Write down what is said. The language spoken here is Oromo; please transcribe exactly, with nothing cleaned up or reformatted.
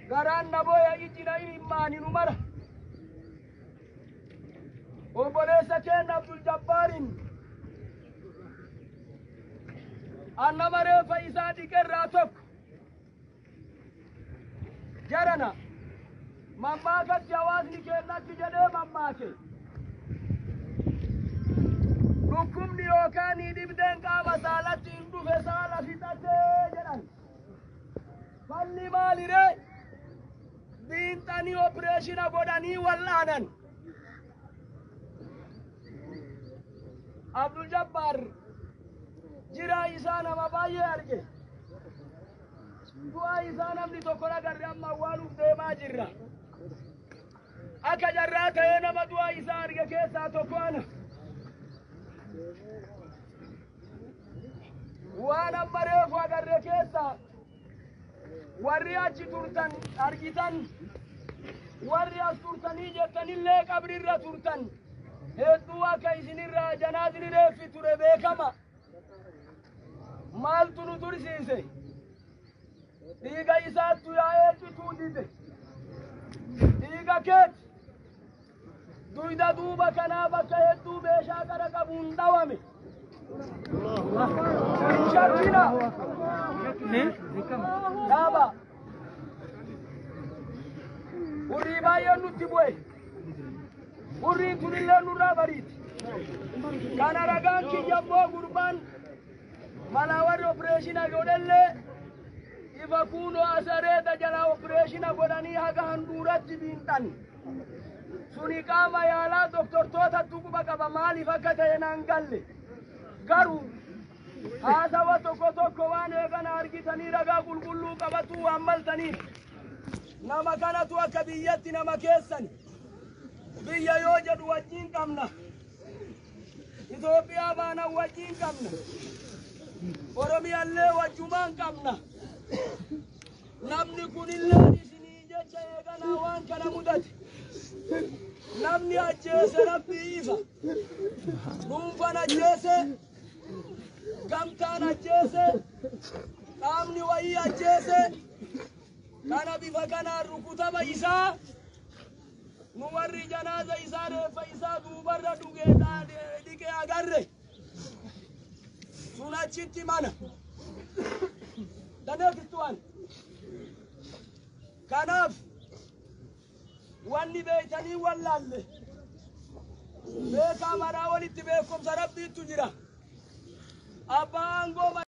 Garan naboya ijina imani numara. Obolesa Ken Abdul Jabbarin. Anna mare Faisa dikerra tok. Jarana. Mamma ka jawaz ni kenna kijade mamma ke. Hukum di okani dibden ka masalah tindu fesala fitate jaran. Falli malire bintani operation godani wallanan. Abdul Jabbar jira isana mabaye arge. Dua isana mli tokora garre amma walu dema jirra. Aka jarra tayena madua isa arge kesa tokona. Wana marefu agarre kesa warri achi turtan argitan warri as turtanii jettanillee qabrirra turtan hedduu akka isinirraa janaasni reeffi ture beekama maaltu nu tursiise dhiiga isaattu yaa'ee cituu dide dhiiga keeti duyda duuba kanaa bakka hedduu meeshaa qara qabuun dhawame Shakina Daba Uri bayan nuti boy Uri tunille nurra barit Kana ragan ki jabbo gurban malawar operation godelle iba kuno asare da jala operation godani haga handuratti bintan suni kama yala doktor tota tukuba kaba mali fakata enangalle garu hasa watu kotoko wane kana argitani raga gulgullu qabatu amaltani nama kana tu akabiyati nama kesani biya yojadu wajin kamna Ethiopia bana wajin kamna Oromia le wajuman kamna namni kunille isini jecha egana wan kana mudati namni ajese rabbi ifa numfana ajese Gamtana jese, kamni waiya jese, kana bifakana rukutaba isa, nuwarri janaza isa refa isa dubarra duge dike agarre, suna chitti mana, dane kistuan, kanaf, wanni beitani wallalle, beka mara walitti beekum sarabbi tujira. Abango